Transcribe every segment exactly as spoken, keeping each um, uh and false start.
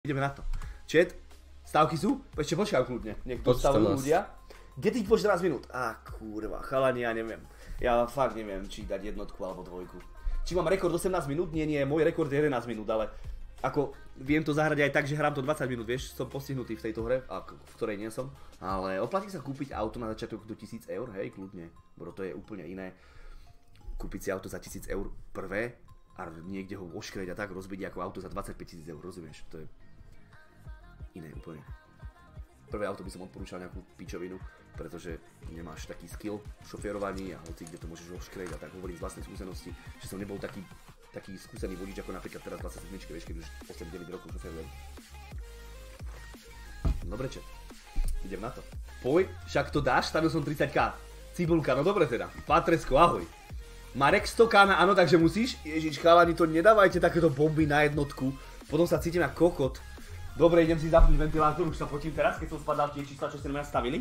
Ideme na to. Chat, stávky sú? Ešte počkaj kľudne, nech postavujú ľudia. Getting po štrnásť minút. Á, kurva, chalani, ja neviem. Ja fakt neviem, či dať jednotku alebo dvojku. Či mám rekord osemnásť minút? Nie, nie, môj rekord je jedenásť minút, ale ako viem to zahrať aj tak, že hrám to dvadsať minút, vieš, som postihnutý v tejto hre, a v ktorej nie som. Ale oplatí sa kúpiť auto na začiatok do tisíc eur, hej, kľudne, bro, to je úplne iné. Kúpiť si auto za tisíc eur prvé a niekde ho oškreť a tak rozbiť ako auto za dvadsaťpäť tisíc eur, rozumieš, to je iné úplne. Prvé auto by som odporúčal nejakú pičovinu, pretože nemáš taký skill v šoférovaní a hoci kde to môžeš oškreť a tak hovorím z vlastnej skúsenosti, že som nebol taký, taký skúsený vodič ako napríklad teraz dvadsaťsedmičke, vieš, keď už osem deväť rokov šoférujem. Dobre, čet, idem na to. Poj, však to dáš, stavil som tridsať ká. Cibulka, no dobre teda. Patresko, ahoj. Marek sto ká na áno, takže musíš? Ježiš, chalani, to nedávajte takéto bomby na jednotku. Potom sa cítim ako kokot. Dobre, idem si zapnúť ventilátor, už sa potím teraz, keď som spadal tie čísla, čo ste na mňa stavili.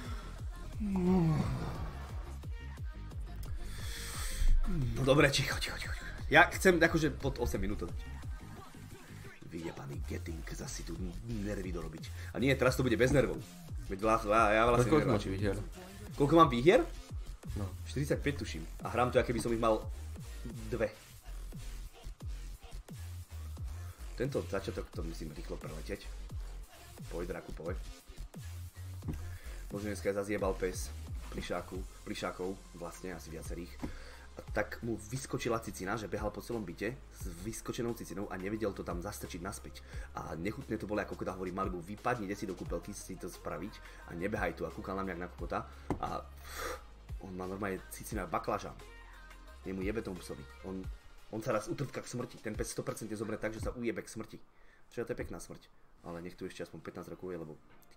No dobre, ticho, ticho, ticho. Ja chcem akože pod osem minút. Vyjebaný getting, zase tu nervy dorobiť. A nie, teraz to bude bez nervov. Veď ja vlastne koľko máš výhier? Koľko mám výhier? No. štyridsaťpäť tuším. A hrám to, aké by som ich mal dve. Tento začiatok to musím rýchlo preleteť. Poj, draku, poj. Možno dneska zaziebal pes plišáku, plišákov, vlastne asi viacerých. A tak mu vyskočila cicina, že behal po celom byte s vyskočenou cicinou a nevedel to tam zastrčiť naspäť. A nechutné to bolo, ako keď hovorí Malibu, vypadni, ide si do kúpelky si to spraviť a nebehaj tu. A kúkal na mňa na kokota a pff, on má normálne cicina baklažán. Jemu jebe tomu psovi. On On sa raz utrvka k smrti, ten pes sto percent je zomre tak, že sa ujebe k smrti. Čiže to je pekná smrť, ale nech tu ešte aspoň pätnásť rokov je, lebo...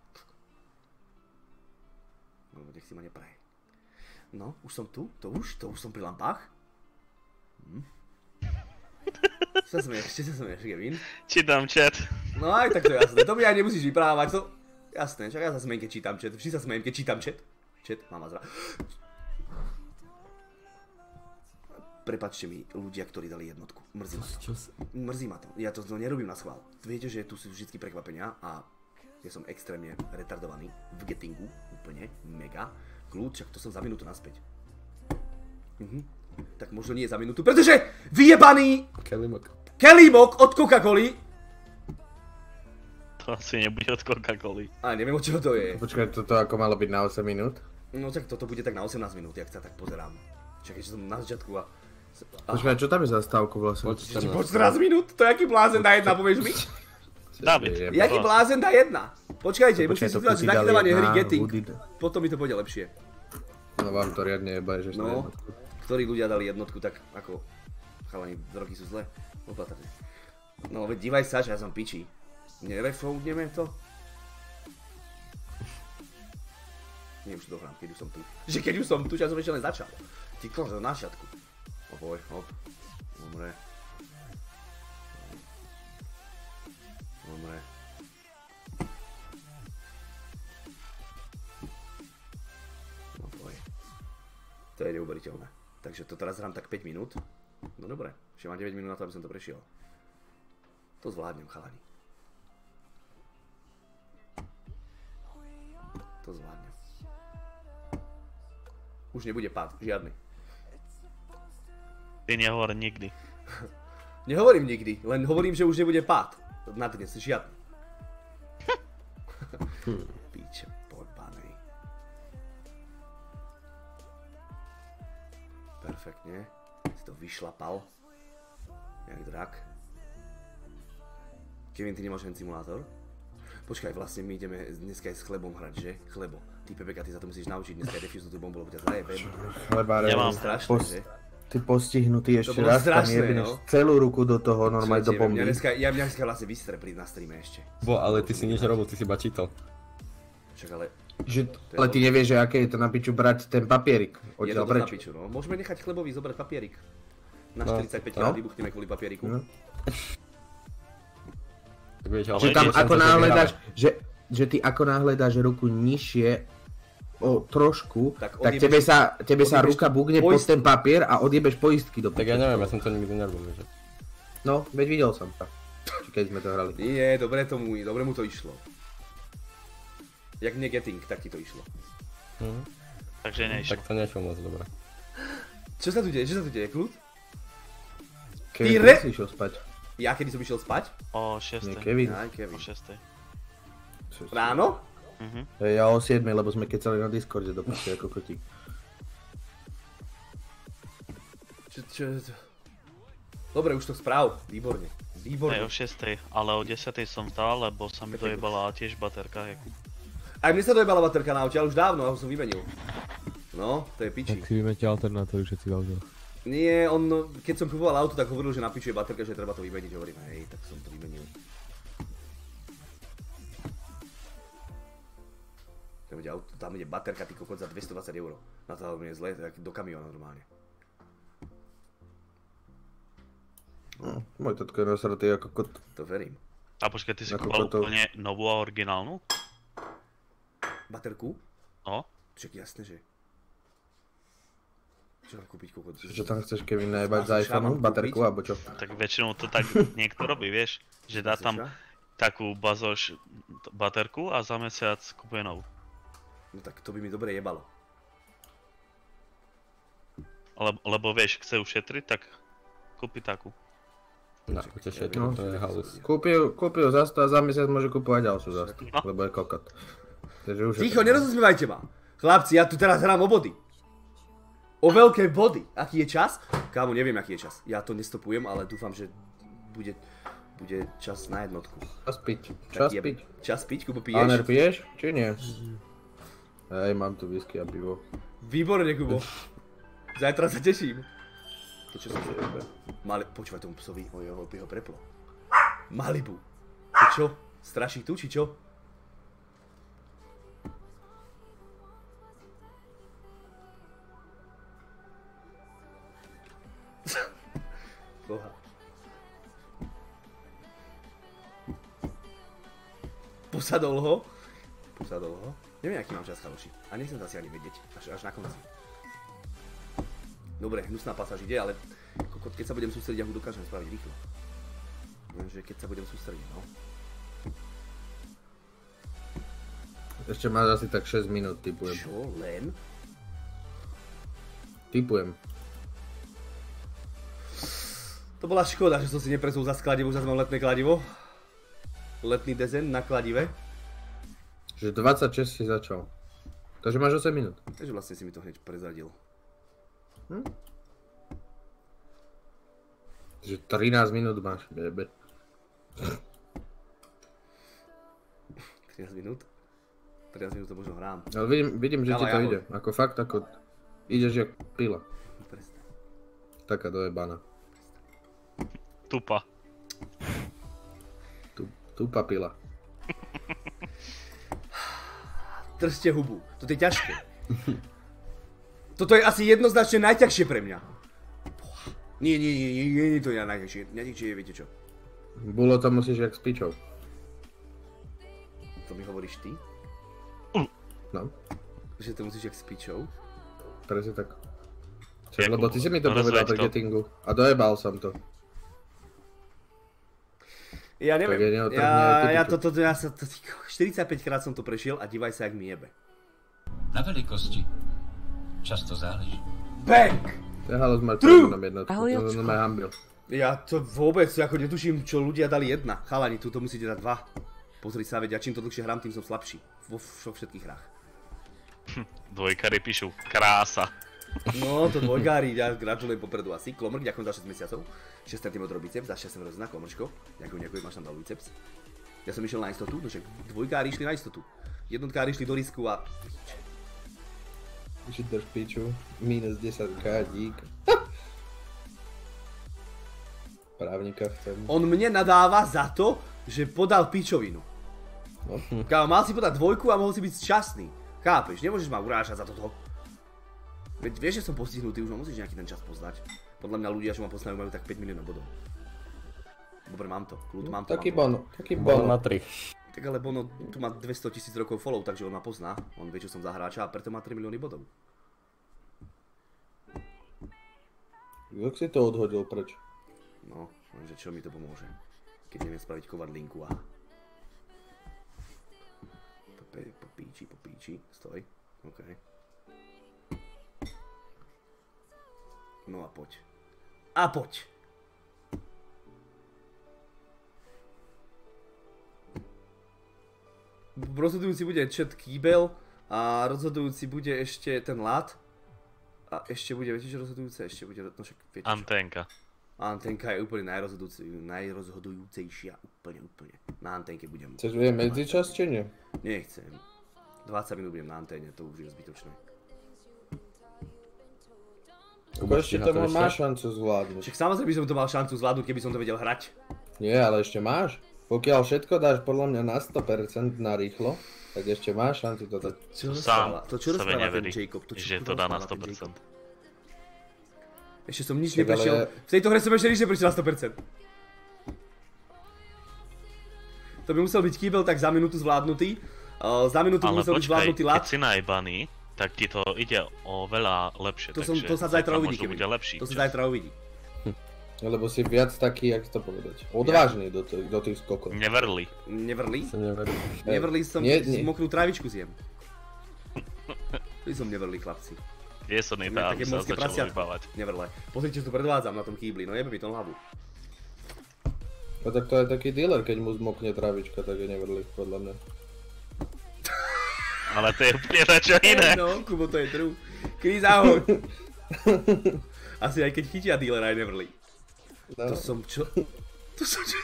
No, nech si ma nepraje. No, už som tu? To už? To už som pri lampách? Hm. Čo sa smieš? Čo sa smieš, Kevin? Čítam chat. No aj tak to je jasné, to mi aj nemusíš vyprávať, to... Jasné, čak ja sa smiem, keď čítam chat, vždy sa smiem, keď čítam chat. Chat, mama zra... Prepačte mi, ľudia, ktorí dali jednotku. Mrzí ma to. Mrzí ma to. Ja to nerobím na schvál. Viete, že tu sú vždy prekvapenia a ja som extrémne retardovaný v gettingu. Úplne mega. Kľud, však to som za minútu naspäť. Mhm. Tak možno nie za minútu, pretože vyjebaný Kelly-Mok. Kelly-Mok od Coca-Coly. To asi nebude od Coca-Coly. A neviem, o čo to je. Počkaj, toto ako malo byť na osem minút? No tak toto bude tak na osemnásť minút, jak sa tak pozerám. Čakaj, že som na začiatku a... Počkaj, čo tam je za stávku vlastne? Po štrnásť minút? To je aký blázen dá jedna, povieš mi? David. Jaký blázen dá jedna? Počkajte, musím si to povedať, že nachytávanie hry getting. Potom mi to pôjde lepšie. No vám to riadne jebaj, že No, ktorí ľudia dali jednotku, tak ako... Chalani, roky sú zlé. Opatrne. No veď dívaj sa, že ja som piči. Nerefoudneme to? Nie, už to dohrám, keď už som tu. Že keď už som tu, že ja som ešte len začal. Ty koľko, na šatku. Opoj, hop. Dobre. Dobre. Opoj. To je neuveriteľné. Takže to teraz hrám tak päť minút. No dobre, ešte mám deväť minút na to, aby som to prešiel. To zvládnem, chalani. To zvládnem. Už nebude pád, žiadny. Ty nehovor nikdy. Nehovorím nikdy, len hovorím, že už nebude pád. Na dnes žiadny. Píče, poľbanej. Perfektne. Si to vyšlapal. Jak drak. Kevin, ty nemáš hen simulátor? Počkaj, vlastne my ideme dneska aj s chlebom hrať, že? Chlebo. Ty Pepeka, ty sa to musíš naučiť dneska defuznúť tú bombu, lebo ťa zajebem. Chlebáre, Nemám. Strašné, pos, že? ty postihnutý ešte bolo raz, tam strašné, jebneš no. celú ruku do toho, normálne do Čo, bomby. Mňa dneska, ja mňa dneska vlastne vystrepli na streame ešte. Bo, ale ty si nič nerobil, ty si iba čítal. Však ale... Že, ale ty nevieš, že aké je to na piču brať ten papierik. Je Odtiaľ to na preč. piču, no. Môžeme nechať chlebovi zobrať papierik. Na No, štyridsaťpäť no. krát vybuchneme kvôli papieriku. No. Tak vieš, ale Že tam nie, ako to náhle vyhráva. dáš, že, že ty ako náhle dáš ruku nižšie o trošku, Tak tak, odjebeš- tebe sa, tebe sa odjebeš ruka tú bugne pod poistku. ten papier a odjebeš poistky do Tak ja neviem, ja som to nikdy nerobil, že? No, veď videl som to. Či keď sme to hrali. Nie, dobre, tomu, dobre mu to išlo. Jak mne Getting, tak ti to išlo. Hm. Takže nešlo. Tak to nešlo moc dobre. Čo sa tu deje? Čo sa tu deje, kľud? Kevin, re- kedy si išiel spať? Ja kedy som išiel spať? O Nie, šiestej. Kevin. Aj, Kevin. O šiestej. Ráno? Mhm. Ja o siedmej, lebo sme kecali na Discorde do piče ako kotík. Čo, čo, čo? Dobre, už to správ. Výborne. Hej, Výborne. o šiestej, ale o desiatej som vstal, lebo sa mi dojebala tiež baterka. Jakub. Aj mne sa dojebala baterka na aute, ale už dávno, ja ho som vymenil. No, to je piči. Tak si vymente alternátory všetci v auto. Nie, on, keď som kupoval auto, tak hovoril, že na piču je baterka, že treba to vymeniť. Hovorím, hej, tak som to vymenil. Tam ide, auto, tam ide baterka, ty kokot, za dvestodvadsať eur. Na to je zle, tak do kamióna normálne. No, môj tatko je nasratý ako kot. To verím. A počkaj, ty si Ako kúpal toto- úplne novú a originálnu? Baterku? No. Však jasné, že. Čo mám kúpiť, kokot? Čo tam chceš, Kevin, najebať z Máš iPhoneu? šáman Baterku, kúpiť? alebo čo? Tak väčšinou to tak niekto robí, vieš? Že dá tam takú bazoš t- baterku a za mesiac kúpuje novú. No tak to by mi dobre jebalo. Lebo, lebo vieš, chce ušetriť, tak kúpi takú. Na potešenie, No. to je halus. Kúpil, kúpil za sto a za mesiac môže kúpovať ďalšiu za sto, No. lebo je kokot. Takže už Ticho, nerozosmievajte ma. Chlapci, ja tu teraz hrám o body. O veľké body. Aký je čas? Kámo, neviem, aký je čas. Ja to nestopujem, ale dúfam, že bude, bude čas na jednotku. Čas piť. Čas Tak je- piť. Čas piť, Kubo, Aner, piješ? piješ? Či nie? Hej, mám tu whisky a pivo. Výborne, Kubo. Zajtra sa teším. To čo som si... Mali... Počúvaj tomu psovi, o jeho, jeho preplo. Malibu. To čo? Straší tu, či čo? Boha. Posadol ho. Posadol ho. Neviem, aký mám čas, chaloši. A nechcem to asi ani vedieť. Až, až na konci. Dobre, hnusná pasáž ide, ale kokot, keď sa budem sústrediť, ja ho dokážem spraviť rýchlo. Lenže keď sa budem sústrediť, no. Ešte máš asi tak šesť minút, typujem. Čo? Len? Typujem. To bola škoda, že som si nepresul za kladivo, už zase mám letné kladivo. Letný dezen na kladive. Že dvadsaťšesť si začal. Takže máš osem minút. Takže vlastne si mi to hneď prezradil. Hm? Že trinásť minút máš, bebe. trinásť minút? trinásť minút to možno hrám. Ale vidím, vidím že ti Dávaj, to ahoj. ide. Ako fakt, ako... Ideš jak pila. Presne. Taká dojebaná. Tupa. Tu, tupa pila. Držte hubu. Toto je ťažké. Toto je asi jednoznačne najťažšie pre mňa. Nie, nie, nie, nie, nie, nie, to je najťažšie. Najťažšie je, viete čo? Bulo to musíš jak s pičou. To mi hovoríš ty? No, Že to musíš jak s pičou? presne tak. Čo, Jakub, lebo ty si mi to rozveď povedal pri to. gettingu. A dojebal som to. Ja Tak je neviem, neotrhne aj ja, ty ja piču. to, to, ja sa, to, štyridsaťpäť krát som to prešiel a divaj sa, jak mi jebe. Na veľkosti často záleží. Bang! To je halus mať True! na jednotku. Ahoj, To Jocko. som ma hambil. Ja to vôbec, ako netuším, čo ľudia dali jedna. Chalani, tu to musíte dať dva. Pozri sa, veď ja čím to dlhšie hrám, tým som slabší. Vo, vo všetkých hrách. Dvojkary píšu. Krása. No, to dvojgári, ja gratulujem popredu asi. Klomrk, ďakujem za šesť mesiacov. šesť centimetrov biceps, za šesť rozna, Klomrčko. Ďakujem, ďakujem, máš tam dal biceps. Ja som išiel na istotu, no však dvojkári išli na istotu. Jednotkári išli do risku a... Už ideš piču. Minus desať ká, dík. Právnika chcem. On mne nadáva za to, že podal pičovinu. No. Kámo, mal si podať dvojku a mohol si byť šťastný. Chápeš, nemôžeš ma urážať za toto. Veď vieš, že som postihnutý, už ma musíš nejaký ten čas poznať. Podľa mňa ľudia, čo ma poznajú, majú tak päť miliónov bodov. Dobre, mám to, kľud, mám to. Taký mám to. bono, taký Bol bono. na tri. Tak ale Bono tu má dvestotisíc rokov follow, takže on ma pozná. On vie, čo som za hráča a preto má tri milióny bodov. Jak si to odhodil preč? No, lenže čo mi to pomôže? Keď neviem spraviť kovadlinku a... Popíči, popíči, stoj, OK. No a poď. A poď! Rozhodujúci bude chat kýbel a rozhodujúci bude ešte ten lad. A ešte bude, viete čo rozhodujúce? Ešte bude, no však viete čo. Anténka. Anténka je úplne najrozhodujúcejšia, úplne, úplne. Na anténke budem. Chceš vie medzičas, či nie? Nechcem. dvadsať minút budem na anténe, to už je zbytočné. Ešte to máš šancu zvládnuť. Však samozrejme by som to mal šancu zvládnuť, keby som to vedel hrať. Nie, ale ešte máš. Pokiaľ všetko dáš podľa mňa na sto percent na rýchlo, tak ešte máš šancu to dať. Čo Sám to čo sebe rozpráva ten neverí, Jacob? To čo že to dá na sto percent. Ešte som nič Tak neprešiel. ale- V tejto hre som ešte nič neprešiel na sto percent. To by musel byť kýbel tak za minútu zvládnutý. Uh, za minútu by Ale musel byť počkaj, zvládnutý keď lad. si najbaný, tak ti to ide o veľa lepšie, To, som, takže to sa zajtra uvidí, možno Kevin. bude lepší. To sa čas. zajtra uvidí. Lebo si viac taký, jak to povedať, odvážny do, t- do tých skokov. Neverli. Nevrli? Som neveril. Nevrli som, Nie, nie. mokrú trávičku zjem. Ty som nevrli, chlapci. Je som Mne tá, také aby sa morské začalo prasiatko. vybávať. Nevrle. Pozrite, čo tu predvádzam na tom kýbli, no jebe mi to hlavu. No tak to je taký dealer, keď mu zmokne trávička, tak je nevrlý, podľa mňa. Ale to je úplne na čo iné. No, Kubo, to je true. Chris, ahoj. Asi aj keď chytia dealera aj nevrli. No. To som čo? To som čo?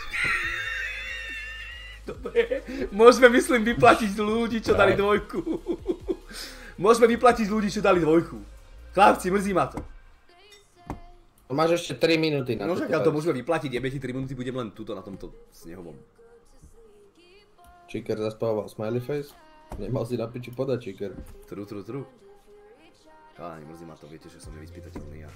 Dobre, môžeme myslím vyplatiť ľudí, čo dali dvojku. Môžeme vyplatiť ľudí, čo dali dvojku. Chlapci, mrzí ma to. Máš ešte tri minúty na No to. však ale to môžeme vyplatiť, jebe ti tri minúty, budem len tuto na tomto snehovom. Chiker zaspával smiley face? Nemal si na piči podať, Chiker. Tru, tru, tru. Ale mrzí ma to, viete, že som nevyspytateľný ja.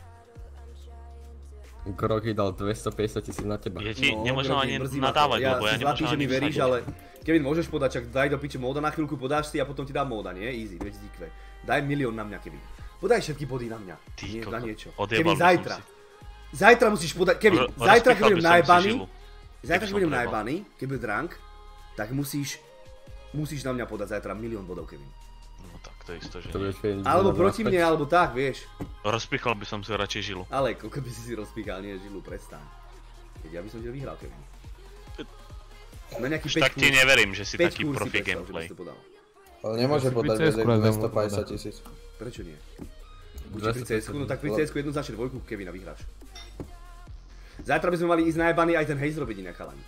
Kroky dal dvestopäťdesiat tisíc na teba. Je ti No, nemôžem Grogi, ani mrzí ma to. nadávať, ja lebo ja si nemôžem zlatý, že ani mi veríš, vsadiť. ale Kevin, môžeš podať, čak daj do piče móda na chvíľku, podáš si a potom ti dám móda, nie? Easy, dvetisíc kvé. Daj milión na mňa, Kevin. Podaj všetky body na mňa. Ty Nie, koko, na niečo. odjebal Kevin, by som zajtra. si. Zajtra musíš podať, Kevin, Ro- zajtra keď rozpichal budem by som si najebaný, žilu. zajtra keď som budem trebal. najebaný, keď bude drunk, tak musíš, musíš na mňa podať zajtra milión bodov, Kevin. No tak to je isto, že To nie. budeš vedieť, Alebo že proti naspäť. mne, alebo tak, vieš. Rozpichal by som si radšej žilu. Ale koľko by si si rozpíchal, nie žilu, prestaň. Keď ja by som ti vyhral, Kevin. Na nejaký Už päť tak ti neverím, že si päť taký kúr si profi predstav, že by gameplay. si to podal. Ale nemôže Ja si podať pri viac cé esku ako raz dám dvestopäťdesiat podať. tisíc. Prečo nie? Buďte pri cé esku, no tak pri cé esku jednu začne dvojku Kevina vyhráš. Zajtra by sme mali ísť najebany aj ten hejz robiť inak, chalani.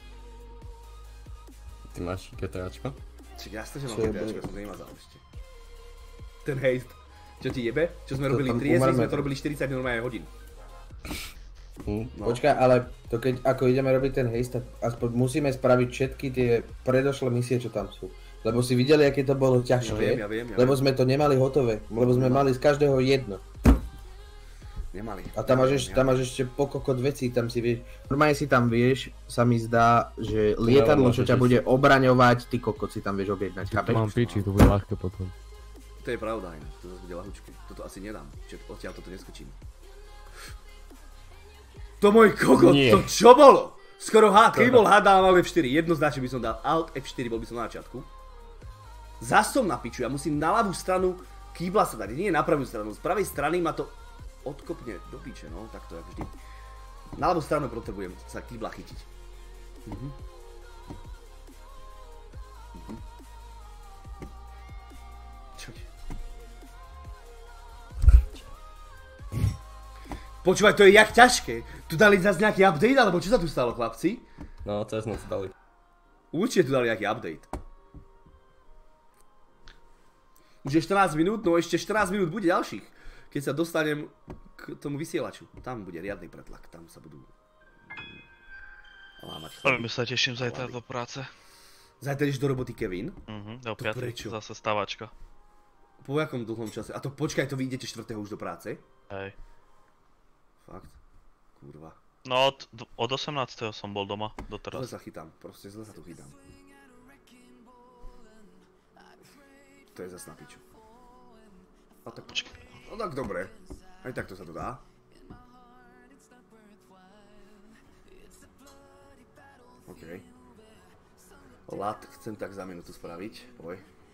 Ty máš GTAčko? Čiže jasne, že mám Čo je GTAčko, blbé? ja som to nemazal ešte. Ten hejz. Čo ti jebe? Čo sme To robili tam triezvy, umarme sme to to. robili štyridsať normálne hodín. Hm. No. Počkaj, ale to keď ako ideme robiť ten haste, tak aspoň musíme spraviť všetky tie predošlé misie, čo tam sú. Lebo si videli, aké to bolo ťažké, Ja viem, ja viem, ja lebo viem. sme to nemali hotové, lebo sme mali z každého jedno. Nemali. A tam máš, ešte, tam máš ešte pokokot vecí, tam si vieš, normálne si tam vieš, sa mi zdá, že lietadlo, čo ťa bude obraňovať, ty kokot si tam vieš objednať, chápeš? Mám piči, to bude ľahké potom. To je pravda, inak. To zase bude lahučké. Toto asi nedám. Čiže odtiaľ toto neskočím. To môj kokot, Nie. to čo bolo? Skoro H, keby bol H, dal ef štyri. Jednoznačne by som dal Alt ef štyri, bol by som na začiatku. Zas som na piču, ja musím na ľavú stranu kýbla sa dať, nie na pravú stranu. Z pravej strany ma to odkopne do piče, no, tak to je vždy. Na ľavú stranu potrebujem sa kýbla chytiť. Mhm. Mhm. Čo je? Počúvaj, to je jak ťažké. Tu dali zase nejaký update, alebo čo sa tu stalo, chlapci? No, cez noc dali. Určite tu dali nejaký update. Už je štrnásť minút, no ešte štrnásť minút bude ďalších. Keď sa dostanem k tomu vysielaču. Tam bude riadny pretlak, tam sa budú lámať. Veľmi sa teším zajtra do práce. Zajtra ideš do roboty, Kevin? Mhm, do To piatej prečo? zase stávačka. Po jakom dlhom čase? A to počkaj, to vy idete štvrtého už do práce? Hej. Fakt? Kurva. No od, od osemnásteho som bol doma Zle doteraz. sa chytám, proste zle sa tu chytám. To je zas na piču. A tak počkaj. No tak dobre. Aj takto sa to dá. OK. Lat chcem tak za minútu spraviť, poj.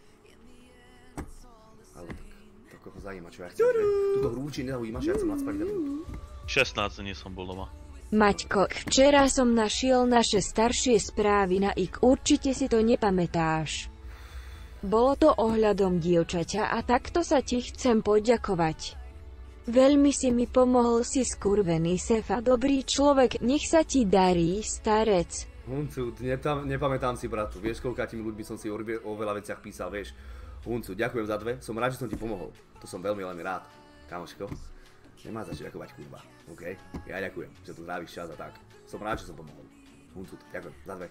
Ale tak, to koho zajíma, čo ja chcem, že? Tuto hru určite nezaujíma, že ja chcem lat spraviť za minútu. šestnásť dní som bol doma. Maťko, včera som našiel naše staršie správy na í ká, určite si to nepamätáš. Bolo to ohľadom dievčaťa a takto sa ti chcem poďakovať. Veľmi si mi pomohol, si skurvený Sefa, dobrý človek, nech sa ti darí, starec. Huncu, nepamätám si, bratu, vieš, koľkátimi ľuďmi som si o, o veľa veciach písal, vieš. Huncu, ďakujem za dve, som rád, že som ti pomohol. To som veľmi, veľmi rád, kamoško. Nemá za čo ďakovať, kurva, okej? Okay? Ja ďakujem, že tu tráviš čas a tak. Som rád, že som pomohol. Huncu, ďakujem, za dve.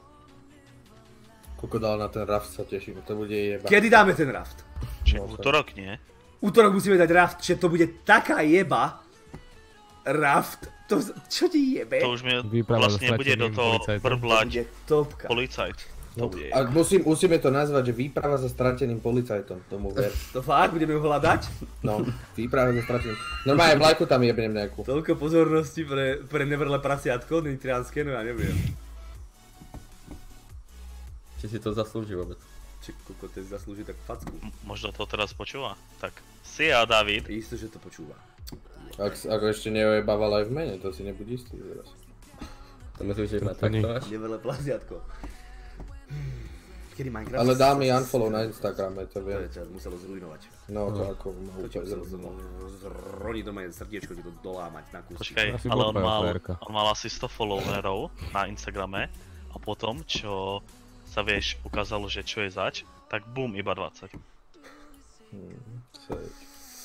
Koľko dal na ten raft, sa teším, to bude jeba. Kedy dáme ten raft? Čiže útorok nie? Útorok musíme dať raft, že to bude taká jeba. Raft, to, čo ti jebe? To už mi Výprava vlastne so bude do toho strateným To brblať bude topka. policajt. To bude. A musím, musíme to nazvať, že výprava za strateným policajtom, tomu ver. To fakt, budeme ho hľadať? No, výprava za strateným. Normálne vlajku tam jebnem nejakú. Toľko pozornosti pre, pre nevrlé prasiatko, nitrianské, no ja neviem. Či si to zaslúži vôbec. Či koľko to zaslúži tak facku. M- Možno to teraz počúva. Tak, si ja, David. Isto, že to počúva. Ak, ak ešte neojebával aj v mene, to si nebuď istý teraz. To myslíš, že ma To nie. traktováš? Nevrlé prasiatko. Kedy Minecraft... Ale dá mi unfollow na Instagrame, to To viem. je ťa muselo zrujnovať. No, to ako ma To ti úplne muselo zrzulo. zroniť normálne srdiečko, ti to dolámať na kúsky. Počkaj, Asi ale bola on tvoja mal, frajerka. on mal asi sto followerov na Instagrame a potom, čo sa vieš, ukázalo, že čo je zač, tak bum, iba dvadsať. Sej.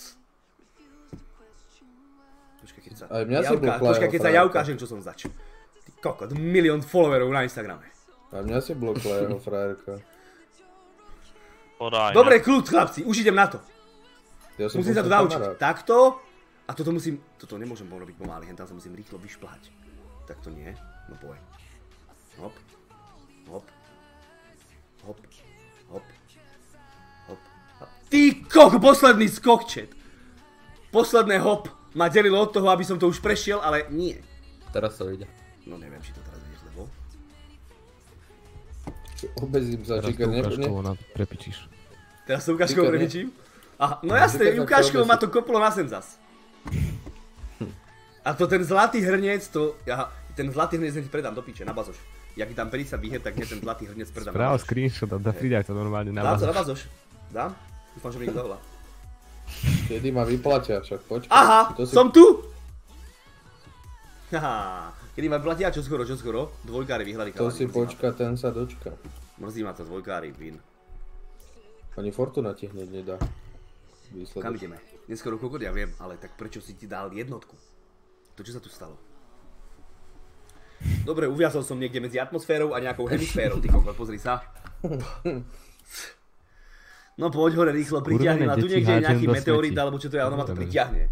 Počkaj, keď sa... Aj mňa si ja uká- blokla Počkaj, jeho keď sa ja frajerka. ukážem, čo som zač. Ty kokot, milión followerov na Instagrame. A mňa si blokla jeho frajerka. Podaj, Dobre, kľud, chlapci, už idem na to. Ja som Musím sa to bol naučiť. kamarát. Takto. A toto musím... Toto nemôžem robiť pomaly, hen tam sa musím rýchlo vyšplhať. Takto nie. No poj. Hop. Hop. Hop. Hop. Hop. A ty kok, posledný skok, chat. Posledné hop ma delilo od toho, aby som to už prešiel, ale nie. Teraz to ide. No neviem, či to teraz vieš, lebo... Obezím sa, Teraz číka, to ne, ne, ukážkovo na prepičíš. Teraz to ukážkou Týka, nie? prebičím? Aha, no jasne, Týka sa ukážkou to ma to koplo na sem zas. A to ten zlatý hrniec, to... Ja, ten zlatý hrniec ti predám do piče, na bazoš. Jak ti tam päťdesiat výher, tak hneď ten zlatý hrniec predám na Správ bazoš. screenshot a dá pridaj to normálne na Dám to na vás. bazoš. Dám? Dúfam, že mi niekto zavolá. kedy ma vyplatia, však počkaj. Aha, To si- som tu! Haha, kedy ma platia, čo skoro, čo skoro? Dvojkári vyhrali To chalani, si mrzí ma počka, ten sa dočka. Mrzí ma to, dvojkári, win. Ani Fortuna ti hneď nedá. Kam Výsledok. ideme? Neskoro kokot, ja viem, ale tak prečo si ti dal jednotku? To čo sa tu stalo? Dobre, uviazol som niekde medzi atmosférou a nejakou hemisférou, ty kokot, pozri sa. No poď hore rýchlo, pritiahni ma, tu deti niekde je hádžem nejaký do meteorit, smetí. alebo čo to je, a ono ma to Dobre. pritiahne.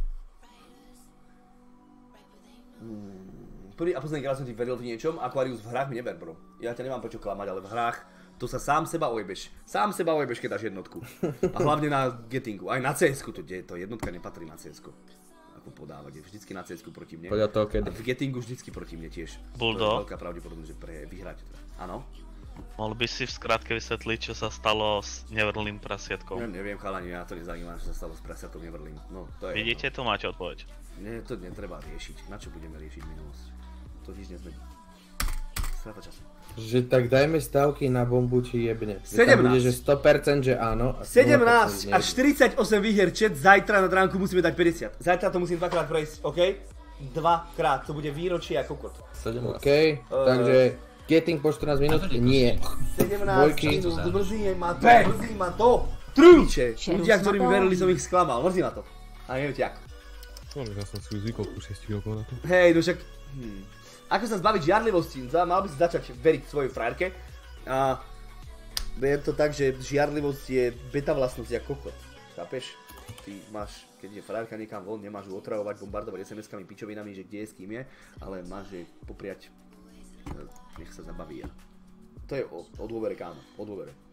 Hmm, Prvý a posledný krát som ti veril v niečom, Aquarius v hrách mi neber, bro. Ja ťa nemám prečo klamať, ale v hrách to sa sám seba ojebeš. Sám seba ojebeš, keď dáš jednotku. A hlavne na Gettingu, aj na cé esku to deje, to jednotka nepatrí na cé esku. Ako podávať, je vždycky na cé esku proti mne. Podľa toho A kedy. v Gettingu vždycky proti mne tiež. Buldo? To je veľká pravdepodobnosť, že pre vyhrať. Áno? Mohol by si v skrátke vysvetliť, čo sa stalo s nevrlým Ja prasiatkom? neviem, chalani, ja to nezaujíma, čo sa stalo s prasiatom nevrlým. No, to je... Vidíte, tu máte odpoveď. Nie, to netreba riešiť. Na čo budeme riešiť minulosť? To nič nezmení. Strata času. Že tak dajme stavky na bombu, či jebne. Že tam sedemnásť. bude, že sto percent, že áno. A sedemnásť nula percent až štyridsaťosem výher, chat, zajtra na ránku musíme dať päťdesiat. Zajtra to musím dvakrát prejsť, OK? Dvakrát, to bude výročie a kokot. sedemnásť. OK, takže getting po štrnásť minút? Nie. sedemnásť Dvojky. minút, mrzí ma to, mrzí ma to. Trúče, Šerus ľudia, ma ktorí mi to. verili, som ich sklamal, mrzí ma to. A neviem jak. No, ja som si už zvykol ku šesť rokov na to. Hej, no však... Hm. Ako sa zbaviť žiarlivosti? Za- Mal by si začať veriť svojej frajerke. A... Beriem to tak, že žiarlivosť je beta vlastnosť ako kokot. Chápeš? Ty máš, keď je frajerka niekam von, nemáš ju otravovať, bombardovať es em eskami, pičovinami, že kde je, s kým je, ale máš jej popriať, e, nech sa zabaví. A to je o, o dôvere, kámo, o dôvere.